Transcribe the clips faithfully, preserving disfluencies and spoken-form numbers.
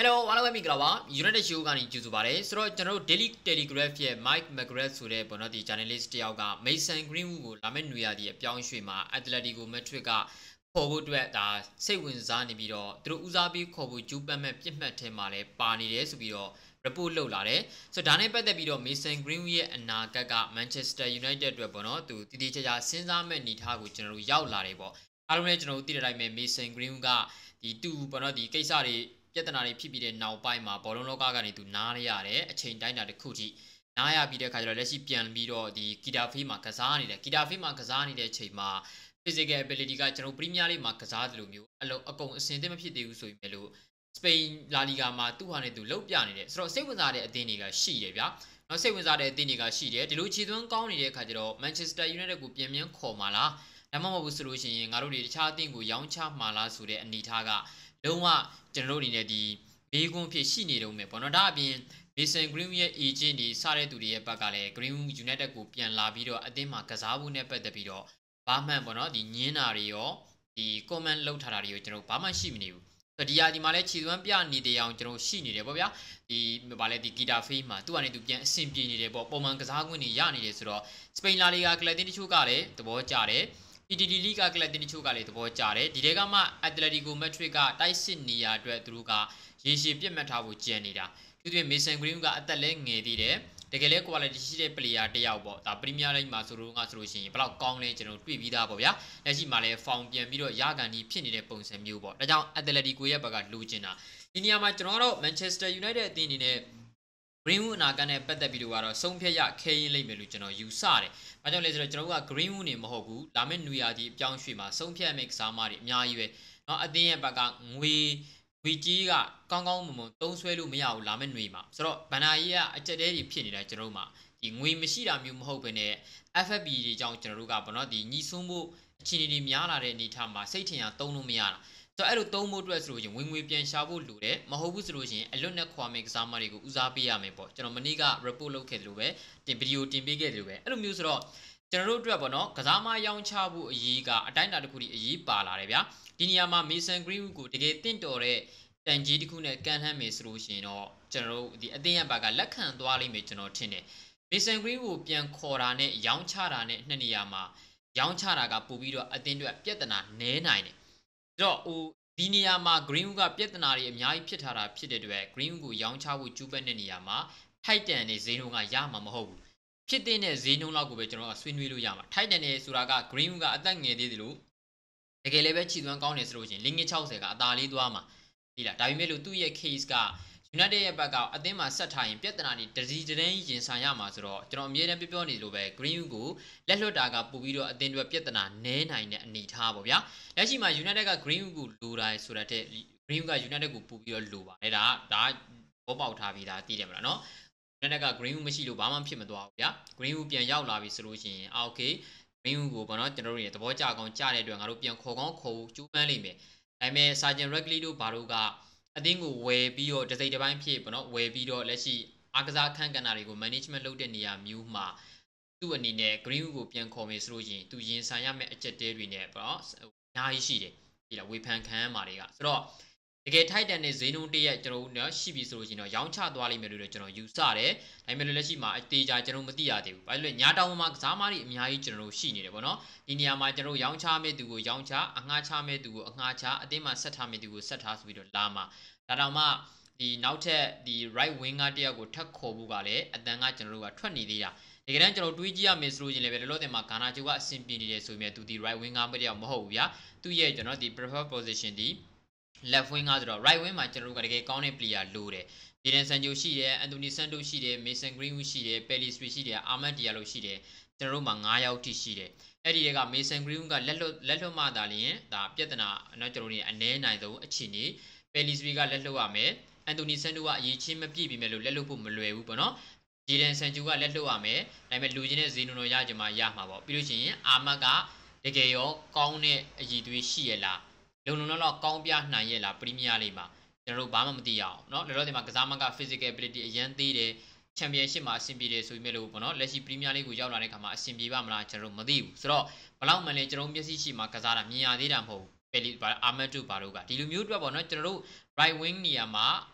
Hello အားလုံးပဲမင်္ဂလာပါ United Show ကနေကြိုဆိုပါရစေဆိုတော့ကျွန်တော်တို့ Daily Telegraph ရဲ့ Mike McGrath ဆိုတဲ့ပေါ့နော်ဒီ journalist တယောက်က Mason Greenwood ကိုလာမယ့်နွေရာသီအပြောင်းရွှေ့မှာ Atletico Madrid ကခေါ်ဖို့အတွက်ဒါစိတ်ဝင်စားနေပြီးတော့သူတို့ဦးစားပေးခေါ်ဖို့ကြိုးပမ်းမဲ့ပြစ်မှတ်ထဲမှာလည်းပါနေတယ်ဆိုပြီးတော့ report လုပ်လာတယ်ဆိုတော့ဒါနဲ့ပတ်သက်ပြီးတော့ Mason Greenwood ရဲ့အနာဂတ်က Manchester United အတွက်ပေါ့နော်သူတည်တည်ချာချာစဉ်းစားမဲ့အနေထားကိုကျွန်တော်တို့ရောက်လာတယ်ပေါ့အားလုံးလည်းကျွန်တော်တို့သိတဲ့အတိုင်းပဲ Mason Greenwood ကဒီတူပေါ့နော်ဒီကိစ္စတွေပြဿနာတွေဖြစ်ပြီးတဲ့နောက်ပိုင်းမှာဘောလုံးလောကကနေသူနားရရတယ်အချိန်တိုင်းတာတစ်ခုထိနားရပြီးတဲ့ခါကျတော့လက်ရှိပြန်ပြီးတော့ဒီဂီတာဖေးမှာကစားနေတယ်ဂီတာဖေးမှာကစားနေတဲ့အချိန်မှာ physical ability ကကျွန်တော် Premier League မှာကစားတယ်လို့မျိုးအလုံးအကုန်အစင်သင့်မဖြစ်သေးဘူးဆိုရင်လည်း Spain La Liga မှာသူ့ဟာနဲ့သူလှုပ်ပြနေတယ်ဆိုတော့စိတ်ဝင်စားတဲ့အသင်းတွေကရှိတယ်ဗျာနော်စိတ်ဝင်စားတဲ့အသင်းတွေကရှိတယ်ဒီလိုခြေသွင်းကောင်းနေတဲ့အခါကျတော့ Manchester United ကိုပြန်ပြန်ခေါ်มาလားဒါမှမဟုတ်ဘူးဆိုလို့ရှိရင်ငါတို့တွေတခြားအသင်းကိုရောင်းချမှာလားဆိုတဲ့အနေထားကလုံးဝကျွန်တော်တို့အနေနဲ့ဒီဘေးကွန်းဖြစ်ရှိနေတော့မယ်ပေါ့နော်ဒါအပြင် Mason Greenwood ရဲ့ agent ဒီစားတဲ့သူတွေရဲ့ဘက်ကလည်း Greenwood United ကိုပြန်လာပြီးတော့အသင်းမှာကစားဖို့နဲ့ပတ်သက်ပြီးတော့ဘာမှန်ပေါ့နော်ဒီညင်းတာတွေရောဒီ comment လောက်ထားတာတွေရောကျွန်တော်ဘာမှရှိမနေဘူးဆိုတော့ဒီဟာဒီမှာလည်းခြေသွမ်းပြနေတဲ့အောင်ကျွန်တော်ရှိနေတယ်ပေါ့ဗျာဒီဗာလဲဒီ guitar face မှာသူ့အနေနဲ့သူပြန်အဆင်ပြေနေတယ်ပေါ့ပုံမှန်ကစားခွင့်တွေရနေတယ်ဆိုတော့ Spain La Liga ကလပ်တင်းတချို့ကလည်းသဘောကျတယ်E T D League ကကလပ်တင်းတချို့ကလည်းသဘောကျတယ်ဒီတဲကမှ Atletico Madrid ကတိုက်စစ်နေရအတွက်သူတို့ကရေရှည်ပြတ်မှတ်ထားဖို့ကြံနေတာသူတို့ Mason Greenwood ကအသက်လဲငယ်သေးတယ်တကယ်လဲ quality ရှိတဲ့ player တယောက်ပေါ့ဒါ Premier League မှာဆိုတော့ငါဆိုလို့ရှိရင်ဘယ်လောက်ကောင်းလဲကျွန်တော်တွေ့ပြီးသားပေါ့ဗျာလက်ရှိမှာလဲ form ပြန်ပြီးတော့ရကန်ဒီဖြစ်နေတဲ့ပုံစံမျိုးပေါ့ဒါကြောင့် Atletico ရဲ့ဘက်ကလိုချင်တာဒီနေရာမှာကျွန်တော်တို့ Manchester United အသင်းအနေနဲ့ Greenwood အနာဂတ်နဲ့ပတ်သက်ပြီးတော့ကတော့ဆုံးဖြတ်ရခဲရင်လိမ့်မယ်လို့ကျွန်တော်ယူဆတယ်။ဘာကြောင့်လဲဆိုတော့ကျွန်တော်တို့က Greenwood နေမဟုတ်ဘူး။လာမယ့်နွေရာသီအပြောင်းရွှေ့မှာဆုံးဖြတ်မယ့်ကစားမတွေအများကြီးပဲ။เนาะအသင်းရဲ့ဘက်ကငွေငွေကြီးကကောင်းကောင်းမွန်မွန်သုံးဆွဲလို့မရဘူးလာမယ့်နွေမှာ။ဆိုတော့ဘန်နာကြီးကအကြက်တဲကြီးဖြစ်နေတာကျွန်တော်တို့မှာဒီငွေမရှိတာမျိုးမဟုတ်ဘဲနဲ့ F F P တွေကြောင့်ကျွန်တော်တို့ကဘောနော်ဒီညီဆွန်းဖို့အခြေအနေတွေများလာတဲ့အနေအထားမှာစိတ်ထင်ရသုံးလို့မရတာ။ဆိုတော့အဲ့လိုသုံးဖို့အတွက်ဆိုလို့ရင်ဝင်ငွေပြန်ရှာဖို့လိုတယ်မဟုတ်ဘူးဆိုလို့ရှိရင်အလွတ်နဲ့ခွာမယ့်ကစားမတွေကိုဦးစားပေးရမယ်ပေါ့ကျွန်တော်မနေ့က report လုပ်ခဲ့တယ်လို့ပဲတင်ဗီဒီယိုတင်ပေးခဲ့တယ်လို့ပဲအဲ့လိုမျိုးဆိုတော့ကျွန်တော်တို့အတွက်ပေါ့နော်ကစားမရောင်းချဖို့အရေးကအတိုင်းအတာတစ်ခုတည်းအရေးပါလာတယ်ဗျာဒီနေရာမှာ Mason Greenwood ကိုတကယ်တင့်တော်တဲ့တန်ကြီးတစ်ခုနဲ့ကန်လှမ်းမယ်ဆိုလို့ရှိရင်တော့ကျွန်တော်တို့ဒီအသင်းရဘက်ကလက်ခံသွားလိမ့်မယ်ကျွန်တော်ထင်တယ် Mason Greenwood ကိုပြန်ခေါ်တာနဲ့ရောင်းချတာနဲ့နှစ်နေရာမှာရောင်းချတာကပို့ပြီးတော့အသင်းအတွက်ပြဿနာနည်းနိုင်တယ်ဆိုတော့ဟိုဒီနေရာမှာ Greenwood ကပြဿနာတွေအများကြီးဖြစ်ထားတာဖြစ်တဲ့အတွက် Greenwood ကိုရောင်းချဖို့ကျူးပက်တဲ့နေရာမှာထိုက်တန်တဲ့ဈေးနှုန်းကရမှာမဟုတ်ဘူးဖြစ်တဲ့ဈေးနှုန်းလောက်ကိုပဲကျွန်တော်ကဆွေးနွေးလို့ရမှာထိုက်တန်တဲ့ဆိုတာက Greenwood ကအသက်ငယ်သေးတယ်လို့တကယ်လည်းပဲခြေသွမ်းကောင်းတယ်ဆိုလို့ရှိရင်လင်းငယ်၆၀ကအသာလေးသွားမှာဒီလားဒါပေမဲ့လို့သူ့ရဲ့ case က United ရဲ့ဘက်ကအသင်းမှာဆက်ထားရင်ပြဿနာတွေတစည်းတန်းရင်ဆိုင်ရမှာဆိုတော့ကျွန်တော်အမြဲတမ်းပြောပြောနေလို့ပဲ Greenwood ကိုလက်လွတ်တာကပို့ပြီးတော့အသင်းတွေပြဿနာနည်းနိုင်တဲ့အနေထားပေါ့ဗျာလက်ရှိမှာ United က Greenwood ကိုလိုတာဆိုတဲ့ Greenwood က United ကိုပို့ပြီးတော့လိုပါတယ်ဒါဒါဘောပေါက်ထားပြီးသားသိတယ်မလားနော် United က Greenwood မရှိလို့ဘာမှဖြစ်မသွားဘူးဗျာ Greenwood ပြန်ရောက်လာပြီဆိုလို့ရှိရင်အာ okay Greenwood ကိုဘောနော်ကျွန်တော်တို့ရဲ့သဘောကျကောင်းကြားတဲ့အတွက်ငါတို့ပြန်ခေါ်ကောင်းခေါ်ကျူးပန်းလိမ့်မယ်ဒါပေမဲ့ Sergeant Regley တို့ဘာတို့ကအသင်းကိုဝယ်ပြီးတော့တစိမ့်တစ်ပိုင်းဖြစ်ပေါ့နော်ဝယ်ပြီးတော့လက်ရှိအားကစားခန့်ကဏ္ဍတွေကို management လုပ်တဲ့နေရာမျိုးမှာသူ့အနေနဲ့ Greenwood ကိုပြန်ခေါ်မယ်ဆိုလို့ရှိရင်သူရင်ဆိုင်ရမယ့်အချက်တဲတွေနဲ့ပေါ့နော်အများကြီးရှိတယ်ဒီလားဝေဖန်ခံရမှာတွေကဆိုတော့တကယ်ထိုက်တန်တဲ့ဈေးနှုန်းတရက်ကျွန်တော်တို့နော်ရှိပြီဆိုလို့ရှိရင်တော့ရောင်းချသွားလိမ့်မယ်လို့ကျွန်တော်ယူဆတယ်ဒါပေမဲ့လက်ရှိမှာအသေးချာကျွန်တော်မသိရသေးဘူးဘာလို့လဲညာတောင်မှာကစားမတွေအများကြီးကျွန်တော်တို့ရှိနေတယ်ပေါ့နော်ဒီနေရာမှာကျွန်တော်ရောင်းချမဲ့သူကိုရောင်းချအငှားချမဲ့သူကိုအငှားချအသင်းမှာဆက်ထားမဲ့သူကိုဆက်ထားဆိုပြီးတော့လာမှာဒါတောင်မှဒီနောက်ထပ်ဒီ right winger တယောက်ကိုထပ်ခေါ်ဖို့ကလည်းအတန်ကကျွန်တော်တို့ကထွက်နေသေးတာတကယ်တမ်းကျွန်တော်တွေးကြည့်ရမယ်ဆိုလို့ရင်လည်းပဲလောလောဆယ်မှာဂါနာချိုကအဆင်ပြေနေတယ်ဆိုပေမဲ့သူဒီ right winger မတယောက်မဟုတ်ဘူးဗျာသူ့ရဲ့ကျွန်တော်ဒီ prefer position ဒီ left winger ဆိုတော့ right wing မှာကျွန်တော်တို့ကတကယ်ကောင်းတဲ့ player လိုတယ်ဂျေဒန်ဆန်ဂျိုရှိတယ်အန်တိုနီဆန်တိုရှိတယ် Mason Greenwood ရှိတယ် Pelistri ရှိတယ်အာမတ်ဒီယာလိုရှိတယ်ကျွန်တော်တို့မှာ၅ယောက်ထိရှိတယ်အဲ့ဒီတွေက Mason Greenwood ကလက်လွတ်လက်လွတ်မှသာလျင်ဒါပြဿနာနော်ကျွန်တော်တို့အနည်းနိုင်ဆုံးအခြေအနေ Pelistri ကလက်လွတ်ရမယ်အန်တိုနီဆန်တိုကအရေးချင်းမပြည့်ပြီမဲ့လို့လက်လွတ်ဖို့မလွယ်ဘူးပေါ့နော်ဂျေဒန်ဆန်ဂျိုကလက်လွတ်ရမယ်ဒါပေမဲ့လူချင်းတဲ့ဈေးနှုန်းတော့ရကြမှာရမှာပေါ့ပြီးလို့ရှိရင်အာမတ်ကတကယ်ရောကောင်းတဲ့အရည်သွေးရှိရလားလုံလုံလောက်လောက်ကောင်းပြနိုင်ရလားပရီးမီးယားလိမှာကျွန်တော်တို့ဘာမှမသိရအောင်เนาะလောလောဆယ်မှာကစားမက physical ability အရန်သေးတယ် championship မှာအဆင်ပြေတယ်ဆိုပေမဲ့လို့ပေါ့နော်လက်ရှိပရီးမီးယားလိကိုရောက်လာတဲ့ခါမှာအဆင်ပြေပါမလားကျွန်တော်တို့မသိဘူးဆိုတော့ဘလောက်မှန်လဲကျွန်တော်မျက်စိရှိမှာကစားတာမြင်ရသေးတာမဟုတ်ဘူးပယ်လီအာမတ်တူဘာတို့ကဒီလိုမျိုးအတွက်ပေါ့နော်ကျွန်တော်တို့ right wing နေရာမှာ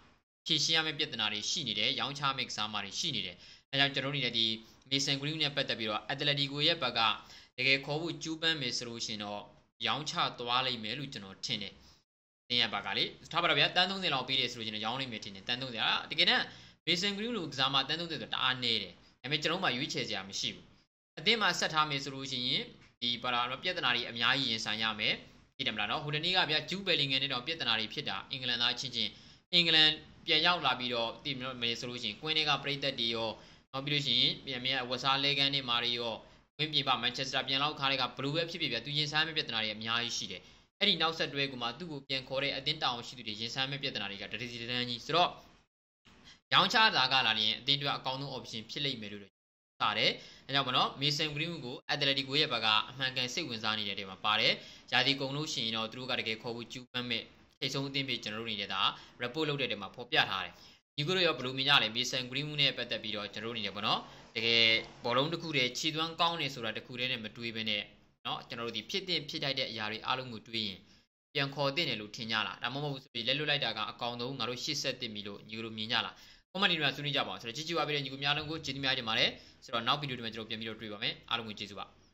ဖြည့်ရှင်းရမယ့်ပြဿနာတွေရှိနေတယ်ရောင်းချမယ့်ကစားမှာတွေရှိနေတယ်အဲကြောင့်ကျွန်တော်တို့နေတဲ့ဒီ Mason Green နဲ့ပတ်သက်ပြီးတော့ Atletico ရဲ့ဘက်ကတကယ်ခေါ်ဖို့ကျူးပန်းမယ်ဆိုလို့ရှင်တော့ရောင်းချသွားလိမ့်မယ်လို့ကျွန်တော်ထင်တယ်တင်းရဘက်ကလေထားပါတော့ဗျာတန်းသုံးဆယ်လောက်ပေးတယ်ဆိုလို့ရှင်ရောင်းလိမ့်မယ်ထင်တယ်တန်းသုံးဆယ်อ่ะတကယ်တမ်း Mason Green လို့ကစားမှာတန်းသုံးဆယ်ဆိုတအားနေတယ်ဒါပေမဲ့ကျွန်တော်မှရွေးချယ်စရာမရှိဘူးအသင်းမှာဆက်ထားမယ်ဆိုလို့ရှိရင်ဒီပါလာပြဿနာတွေအများကြီးရင်ဆိုင်ရမယ်သိတယ်မလားနော်ဟိုတနေ့ကဗျာဂျူးဘယ်လင်ဂန်နဲ့တော့ပြဿနာတွေဖြစ်တာအင်္ဂလန်သားချင်းချင်းအင်္ဂလန်ပြန်ရောက်လာပြီးတော့သိမယ်ဆိုလို့ရှိရင်ကွင်းတွေကပရိသတ်တွေရောနောက်ပြီးလို့ရှိရင်ပြန်ပြန်ဝက်စားလဲကန်တွေမာတွေရောကွင်းပြင်ပမန်ချက်စတာပြန်လောက်ခါတွေကဘလူးပဲဖြစ်ဖြစ်ဗျာသူရင်ဆိုင်မဲ့ပြဿနာတွေအများကြီးရှိတယ်အဲ့ဒီနောက်ဆက်တွဲကမှသူ့ကိုပြန်ခေါ်တဲ့အတင်းတောင်ရှိသူတွေရင်ဆိုင်မဲ့ပြဿနာတွေကတတိစီတန်းကြီးဆိုတော့ရောင်းချတာကလာရင်အတင်းတွေအကောင်းဆုံး option ဖြစ်လိမ့်မယ်လို့ပါတယ်အဲကြောင့်မနော် Mason Green ကို Atletico ရဲ့ဘက်ကအမှန်ကန်စိတ်ဝင်စားနေတဲ့တဲမှာပါတယ်ယာဒီကုံလို့ရှိရင်တော့သူတို့ကတကယ်ခေါ်ဖို့ကျူးပန်းမဲ့ထိတ်ဆုံးအသင်းပြေကျွန်တော်တို့နေတဲ့ဒါ report လုပ်တဲ့တဲမှာဖော်ပြထားတယ်ဒီကိုရောဘလူးမြင်ရလဲ Mason Green နဲ့ပတ်သက်ပြီးတော့ကျွန်တော်တို့နေတယ်ပေါ့နော်တကယ်ဘောလုံးတစ်ခုတည်းခြေသွမ်းကောင်းနေဆိုတာတစ်ခုတည်းနဲ့မတွေးဘဲနဲ့နော်ကျွန်တော်တို့ဒီဖြစ်တင်ဖြစ်တိုက်တဲ့အရာတွေအားလုံးကိုတွေးရင်ပြန်ခေါ်တင်တယ်လို့ထင်ကြလားဒါမှမဟုတ်ဆိုပြီးလက်လွတ်လိုက်တာကအကောင်ဆုံးငါတို့ရှေ့ဆက်တင်ပြီလို့ညီတို့မြင်ကြလားcomment တွေမှာဆွေးနွေးကြပါအောင်ဆိုတော့ကြည့်ကြပါပြီးတဲ့ညီကိုများလုံးကိုကျေးဇူးများတင်ပါတယ်ဆိုတော့နောက်ဗီဒီယိုတွေမှာကျွန်တော်ပြန်ပြီးတော့တွေ့ပါမယ်အားလုံးကိုကျေးဇူးပါ